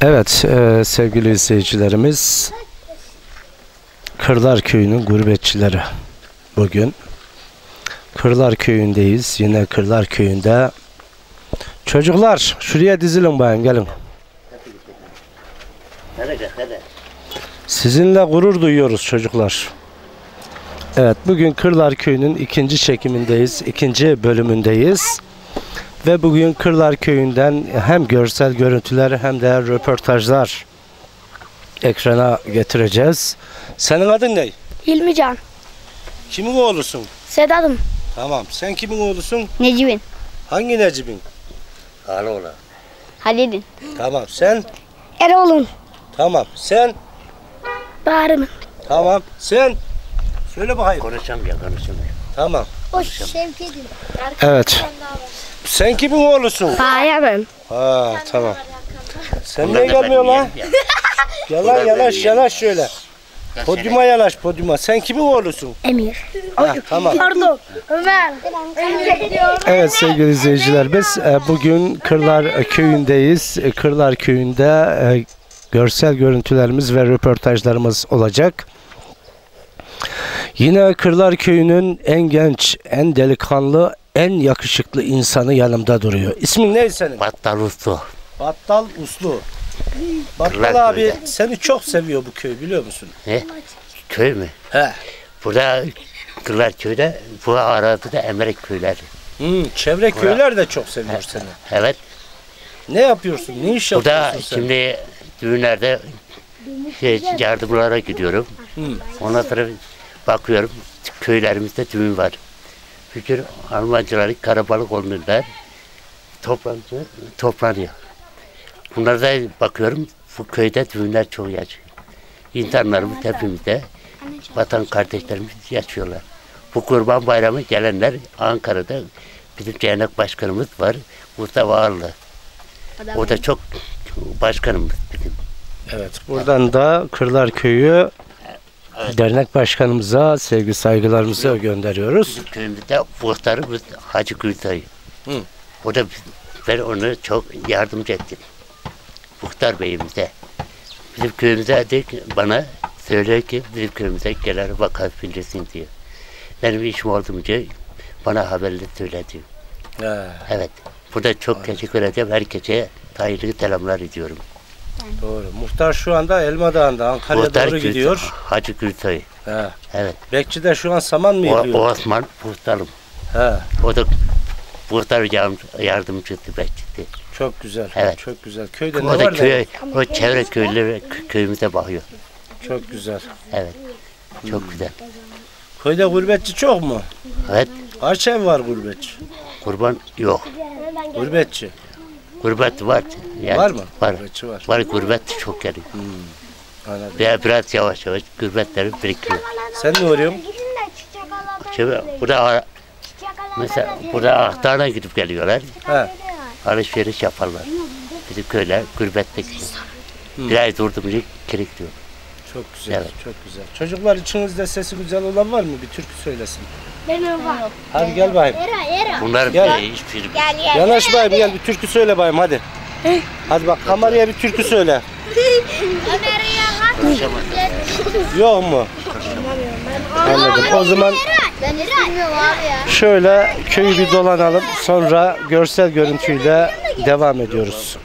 Evet, sevgili izleyicilerimiz, Kırlar Köyü'nün gurbetçileri bugün. Kırlar Köyü'ndeyiz. Yine Kırlar Köyü'nde. Çocuklar, şuraya dizilin bayım, gelin. Sizinle gurur duyuyoruz çocuklar. Evet, bugün Kırlar Köyü'nün ikinci çekimindeyiz, ikinci bölümündeyiz. Ve bugün Kırlar Köyü'nden hem görsel görüntüler hem de röportajlar ekrana getireceğiz. Senin adın ne? Hilmican. Kimin oğlusun? Sedat'ım. Tamam. Sen kimin oğlusun? Necip'in. Hangi Necip'in? Halil'in. Tamam. Sen? Erol'un. Tamam. Sen? Bahar'ın. Tamam. Sen? Söyle bakayım. Konuşamıyor. Tamam. O Şevket'in. Evet. Sen kimin oğlusun? Bahar'ın. Ha, tamam. Sen niye gelmiyorsun lan? Yanaş şöyle. Podyuma yanaş, podyuma. Sen kimin oğlusun? Emir. Ha, tamam. Pardon. Ömer. Evet sevgili izleyiciler, biz bugün Kırlar Köyü'ndeyiz. Kırlar Köyü'nde görsel görüntülerimiz ve röportajlarımız olacak. Yine Kırlar Köyü'nün en genç, en delikanlı, en yakışıklı insanı yanımda duruyor. İsmin ne senin? Battal Uslu. Battal Uslu. Battal abi seni çok seviyor bu köy, biliyor musun? He? Köy mü? He. Burada Kırlar Köy'de, bu arada da Emerek köyleri. Çevre köyler de çok seviyor seni. Evet. Ne yapıyorsun? Ne iş Burada yapıyorsun sen? şimdi düğünlerde yardımlara gidiyorum. Ondan sonra bakıyorum köylerimizde düğün var. Fikir Almancıları karabalık olurlar. Toplanıyor. Bunlara da bakıyorum, bu köyde düğünler çok yaşıyor. İnsanlarımız hepimizde, vatan kardeşlerimiz yaşıyorlar. Bu Kurban Bayramı gelenler Ankara'da bizim dernek başkanımız var, Mustafa Ağırlı. O da çok başkanımız bizim. Evet, buradan da Kırlar Köyü dernek başkanımıza sevgi saygılarımızı gönderiyoruz. Bizim köyümüzde muhtarımız Hacı Gültay. O da ben onu çok yardımcı ettim. Muhtar beyimize. Bizim köyümüze de bana söylüyor ki bizim köyümüze gelir vakıf bilirsin diyor. Benim işim olduğunca bana haberleri söyledi. Evet. Burada çok teşekkür ederim. Herkese hayırlı selamlar ediyorum. Doğru. Muhtar şu anda Elma Dağı'nda Ankara'ya Muhtar doğru gidiyor. Hacı Gültay. He. Evet. Bekçi de şu an saman mı O yediyor? Osman muhtarım. He. O da muhtar yardımcısı bekçisi. Çok güzel. Evet. Çok güzel. Köyde ne O da var köy, o çevre köylere köyümüze bakıyor. Çok güzel. Evet. Çok güzel. Köyde gurbetçi çok mu? Evet. Kaç ev var gurbetçi? Kurban yok. Gurbetçi. Gurbet var. Yani Var mı? Var. Gurbetçi var. Var, gurbet çok geliyor. Anladım. Veya biraz yavaş yavaş gurbetleri birikiyor. Sen ne arıyorsun? Şimdi burada mesela burada Aktar'dan gidip geliyorlar. He. Alışveriş yaparlar. Bizim köyler gurbette gidiyor. Bir ay durdum diye kirik diyor. Çok güzel. Evet. Çok güzel. Çocuklar içinizde sesi güzel olan var mı? Bir türkü söylesin. Benim var. Hadi gel bayım. Bunlar Gel. hiçbir Yanaş bayım, gel bir türkü söyle bayım hadi. Hadi bak kameraya bir türkü söyle. Yok mu? Anladım. O zaman Ben bilmiyorum abi ya. şöyle köyü bir dolanalım. Sonra görsel görüntüyle devam ediyoruz.